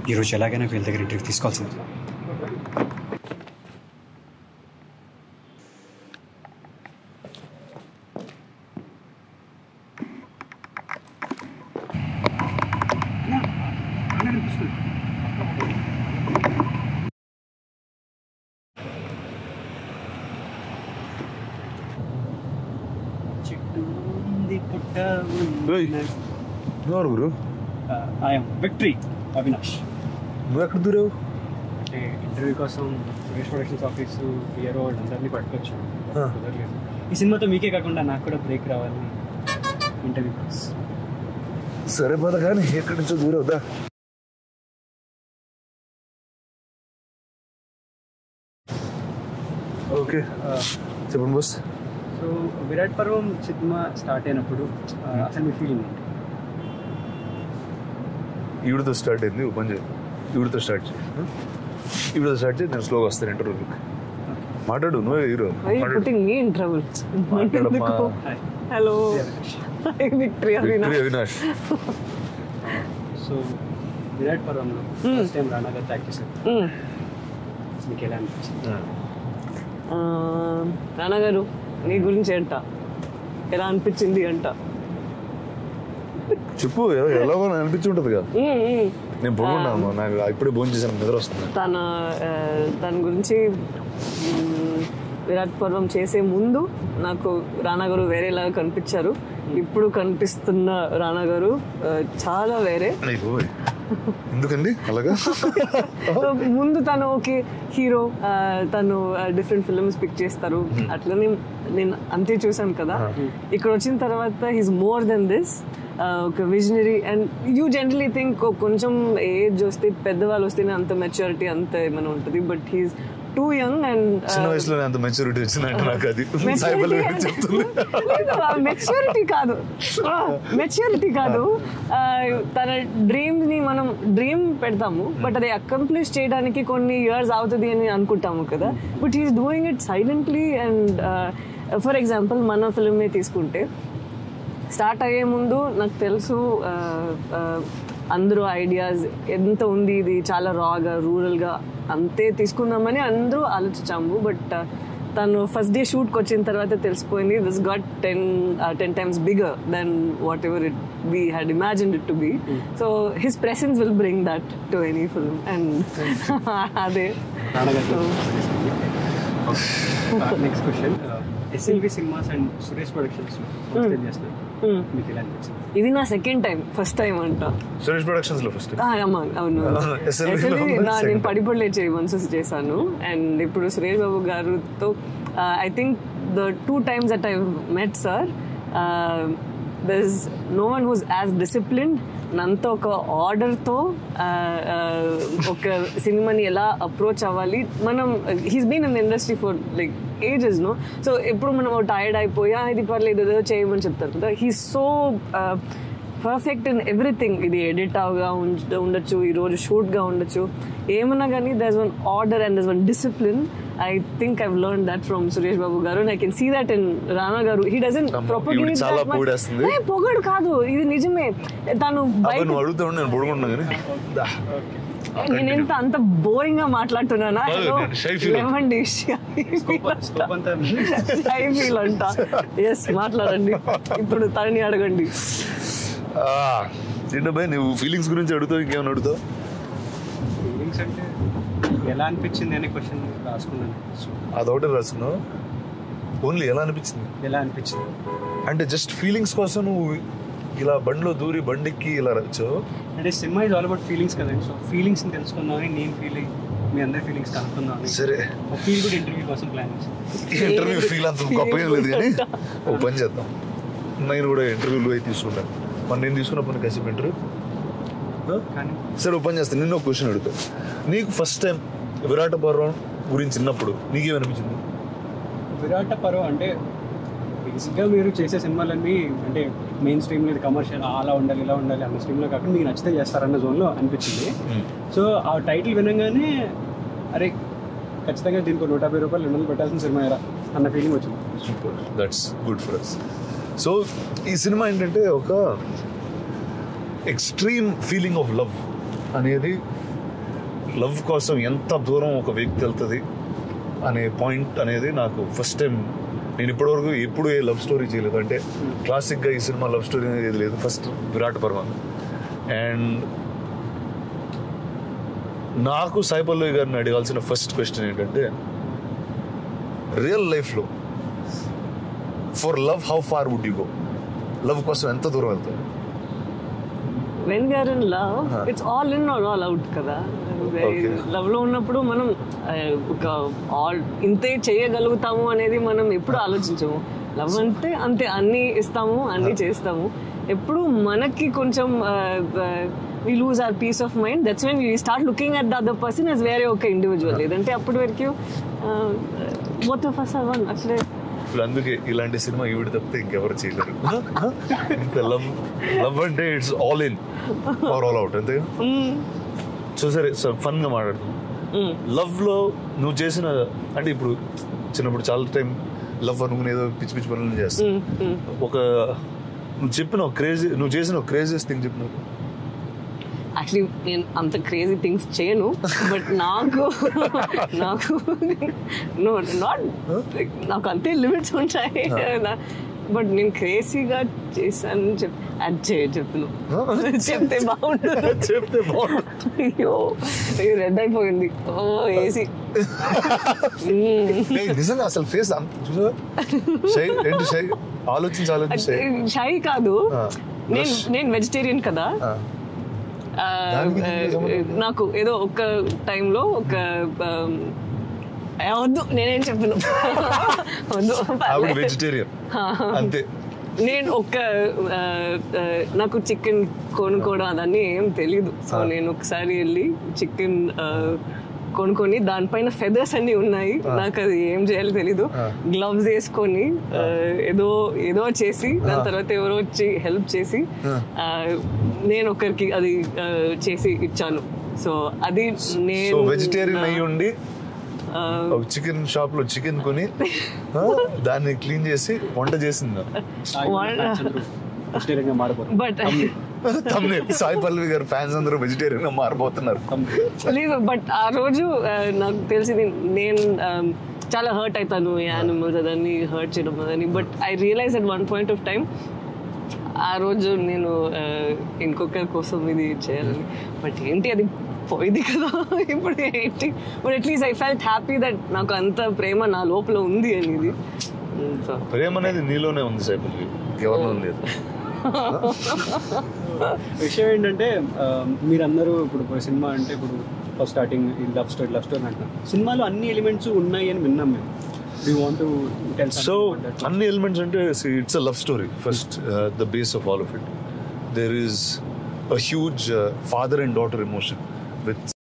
ఈరోజు ఎలాగైనా వీళ్ళ దగ్గర ఇంటర్వ్యూ తీసుకోవాల్సింది. ఎవరు గురు? విక్టరీ అవినాష్. నువ్వు ఎక్కడ దూరావు? అంటే ఇంటర్వ్యూ కోసం సురేష్ ప్రొడక్షన్స్ ఆఫీసు హీరో అందరినీ పట్టుకొచ్చాను, కుదరలేదు. ఈ సినిమాతో మీకే కాకుండా నాకు కూడా బ్రేక్ రావాలని ఇంటర్వ్యూ. సరే పద, కానీ ఎక్కడి నుంచో దూరవుదా? ఓకే చెప్పండి బాస్. సో విరాట్ పర్వం సినిమా స్టార్ట్ అయినప్పుడు అసలు మీ ఫీలింగ్ ఏంటి? ఈవిడతో స్టార్ట్ అయింది. ఓపెన్ చేయి, ఈవిడతో స్టార్ట్ చేయి. ఈవిడతో స్టార్ట్ చేయి, నేను స్లోగా వస్తాను ఇంటర్వ్యూకి. మాట్లాడు, నువ్వే hero. Hello Victory Avinash. So Virata పర్వంలో ఫస్ట్ టైం రానా గారు యాక్ట్ చేశారు, మీకు ఎలా అనిపించింది? రానా గారు నీ గురించి అంట, ఎలా అనిపించింది అంట చెప్పు. ఎలాగో అనిపించి ఉంటుంది కదా. నేను బాగున్నాను, నాకు ఇప్పుడే భోజనం చేశాను, నిద్ర వస్తుంది. తన గురించి విరాట్ పర్వం చేసే ముందు నాకు రానా గారు వేరేలాగా కనిపించారు. ఇప్పుడు కనిపిస్తున్న రానా గారు చాలా వేరే. ఎందుకండి అలాగా? ముందు తను ఓకే హీరో, తను డిఫరెంట్ ఫిల్మ్స్ పిక్ చేస్తారు, అట్లనే నేను అంతే చూసాను కదా. ఇక్కడ వచ్చిన తర్వాత హీస్ మోర్ దెన్ దిస్, ఒక visionary. And you generally think కొంచెం ఏజ్ వస్తే, పెద్దవాళ్ళు వస్తేనే అంత మెచ్యూరిటీ అంత ఏమైనా ఉంటుంది, but he's too young. And చిన్న వయసులో అంత మెచ్యూరిటీ వచ్చిందంటే నాకు అది మెచ్యూరిటీ కాదు. తన డ్రీమ్స్ ని మనం డ్రీమ్ పెడతాము, బట్ అది అకంప్లిష్ చేయడానికి కొన్ని ఇయర్స్ అవుతుంది అని అనుకుంటాము కదా. But he's doing it silently. And for example మన ఫిల్మే తీసుకుంటే, స్టార్ట్ అయ్యే ముందు నాకు తెలుసు అందరూ ఐడియాస్ ఎంత ఉంది, ఇది చాలా రాగా రూరల్గా అంతే తీసుకుందామని అందరూ ఆలోచించాము. బట్ తను ఫస్ట్ డే షూట్కి వచ్చిన తర్వాత తెలిసిపోయింది, this got 10 times bigger than whatever we had imagined it to be. So his presence will bring that to any film. And అదే. Next question, SLV cinemas and Suresh productions చేస్తారు, మీకు ఎలా అనిపించింది? ఇది నా సెకండ్ టైం, ఫస్ట్ టైం అంట Suresh productions లో first. అవును, నేను పడిపడలే చేయమని చేశాను. అండ్ ఇప్పుడు సురేష్ బాబు గారితో I think the 2 times that I've met sir, there's no one who's as disciplined. నంతో ఒక ఆర్డర్తో ఒక సినిమాని ఎలా అప్రోచ్ అవ్వాలి. మనం he's been in industry for like ages no. So ఎప్పుడు మనం టైర్డ్ అయిపోయా ఇది పర్లేదు ఏదో చేయమని చెప్తారు కదా. He's so perfect in everything. ఇది ఎడిట్ అవగా ఉండొచ్చు, ఈరోజు షూట్గా ఉండొచ్చు, ఏమన్నా కానీ their one order and their one discipline. I think I've learned that from Suresh Babu garu, and I can see that in Rana garu. He doesn't propagate that much. Hey, పొగడు కాదు, ఇది నిజమే. తను బయట అడుగుతా నేను పొడుకుంటున్నా కానీ నేను ఎంత అంత బోరింగ్ గా మాట్లాడుతున్నానా? లేవండి, షై ఫీల్ అంట. ఎస్, మాట్లాడండి. ఇప్పుడు తనని అడగండి. ఏంటబ్బాయి నువ్వు ఫీలింగ్స్ గురించి అడుగుతావు, ఇంకేమైనా అడుగుతావు? ఫీలింగ్స్ అంటే ఎలా అనిపించింది అనే క్వశ్చన్ రాసుకున్నాను. అదొకటి రాసుకున్నావు. ఓన్లీ ఎలా అనిపించింది అంటే జస్ట్ ఫీలింగ్స్ కోసం నువ్వు ఇలా బండిలో దూరి బండికి ఇలా రాచావు. అంటే cinema is all about feelings కదండి. సో ఫీలింగ్స్ తెలుసుకుందామని నేను ఫీలింగ్, మీ అందరి ఫీలింగ్స్ కనుక్కుందామని. సరే, ఫీల్ గుడ్ ఇంటర్వ్యూ కోసం ప్లాన్ చేసి ఇంటర్వ్యూ ఫీల్ అంత గొప్పగా లేదు కానీ ఓ పని చేద్దాం. నేను కూడా ఇంటర్వ్యూలు అయితే తీసుకుంటాను. మన నేను తీసుకున్నప్పుడు కాసేపు ఇంటర్వ్యూ. సరే, ఓ పని చేస్తాను. నిన్న ఒక క్వశ్చన్ అడుగుతా. నీకు ఫస్ట్ టైం విరాటపర్వం గురించి చిన్నప్పుడు నీకేమనిపించింది? విరాటపర్వం అంటే బేసిక్గా మీరు చేసే సినిమాలన్నీ అంటే మెయిన్ స్ట్రీమ్ లేదు, కమర్షియల్ అలా ఉండాలి ఇలా ఉండాలి అన్న స్ట్రీమ్లో కాకుండా మీకు నచ్చితే చేస్తారన్న జోన్లో అనిపించింది. సో ఆ టైటిల్ వినగానే అరే ఖచ్చితంగా దీనికి ₹150 200 పెట్టాల్సిన సినిమా ఎరా అన్న ఫీలింగ్ వచ్చింది. Super, that's good for us. So ఈ సినిమా ఏంటంటే ఒక ఎక్స్ట్రీమ్ ఫీలింగ్ ఆఫ్ లవ్ అనేది లవ్ కోసం ఎంత దూరం ఒక వ్యక్తి వెళ్తుంది అనే పాయింట్ అనేది నాకు ఫస్ట్ టైం. నేను ఇప్పటివరకు ఎప్పుడు ఏ లవ్ స్టోరీ చేయలేదు. అంటే క్లాసిక్గా ఈ సినిమా లవ్ స్టోరీ అనేది ఏది లేదు. ఫస్ట్ విరాటపర్వం. అండ్ నాకు సాయి పల్లవి గారిని అడగాల్సిన ఫస్ట్ క్వశ్చన్ ఏంటంటే, రియల్ లైఫ్లో for love how far would you go? Love కోసం ఎంత దూరం వెళ్తారు? When we are in love, it's all in or all out కదా. లవ్ లో ఉన్నప్పుడు మనం ఒక ఇంతే చేయగలుగుతాము అనేది మనం ఎప్పుడు ఆలోచించము. లవ్ అంటే అంతే, అన్ని ఇస్తాము, అన్ని చేస్తాము. ఎప్పుడు మనకి కొంచెం we lose our peace of mind. That's when we start looking at the other person as very okay individual. లేదంటే అప్పటి వరకు both of us are one. అసలే ఇప్పుడు అందుకే ఇలాంటి సినిమా ఈవిడ తప్పితే ఇంకెవరు చేయలేరు. ఇంత లవ్ అంటే it's all in or all out అంతే. సో సరే ఫన్ గా మాట్లాడుతాం. లవ్ లో నువ్వు చేసిన, అంటే ఇప్పుడు చిన్నప్పుడు చాలా టైం లవ్ అనుకుని ఏదో పిచ్చి పిచ్చి పనులు చేస్తావు. నువ్వు చేసిన క్రేజియస్ థింగ్ చెప్పిన. యాక్చువల్లీ నేను అంత క్రేజీ థింగ్స్ చేయను, బట్ నాకు అంతే లిమిట్స్ ఉంటాయి. బట్ నేను క్రేజీగా చేశాను చెప్పను. చెప్తే బాగుంటుంది. అయ్యో రెడ్ అయిపోయింది. ఏసీ నిజంగా అసలు ఫేస్ ఆలోచించి షై కాదు. నేను వెజిటేరియన్ కదా. నాకు ఏదో ఒక టైంలో వద్దు నేనేం చెప్పను, వద్దు వెజిటేరియన్ అంతే. నేను నాకు చికెన్ కొనుక్కోవడం అదన్నీ ఏం తెలీదు. సో నేను ఒకసారి వెళ్ళి చికెన్ కొనుక్కొని దానిపైన ఫెదర్స్ అన్ని ఉన్నాయి, నాకు అది ఏం చేయాలో తెలీదు. గ్లవ్స్ వేసుకొని ఏదో చేసి దాని తర్వాత ఎవరో వచ్చి హెల్ప్ చేసి నేను ఒకరికి అది చేసి ఇచ్చాను. సో అది నేను వెజిటేరియన్ అయ్యి ఉండి చికెన్ షాప్ లో చికెన్ కొని దాన్ని క్లీన్ చేసి వంట చేసింది. బట్ సాయి పల్లవి గారు ఫ్యాన్స్ అందరూ వెజిటేరియన్ గా మారిపోతున్నారు. లేదు, బట్ ఆ రోజు నాకు తెలిసింది నేను చాలా హర్ట్ అవుతాను యానిమల్స్ అదని హర్ట్ చేయడం అదని. But I realize at one point of time ఆ రోజు నేను ఇంకొకరి కోసం ఇది చేయాలని. బట్ ఏంటి అది పోయింది కదా, ఇప్పుడు ఏంటి. But at least I felt happy that నాకు అంత ప్రేమ నా లోపల ఉంది అనేది. ప్రేమ అనేది నీలోనే ఉంది సాయి పల్లవి, ఎవరిలో లేదు. విషయం ఏంటంటే మీరందరూ ఇప్పుడు సినిమా అంటే ఇప్పుడు ఫస్ట్ స్టార్టింగ్ లవ్ స్టోరీ అంటున్నారు. సినిమాలో అన్ని ఎలిమెంట్స్ ఉన్నాయి అని విన్నాం మేము. సో అన్ని ఎలిమెంట్స్ అంటే it's a love story first, the base of all of it. There is a huge father and daughter emotion with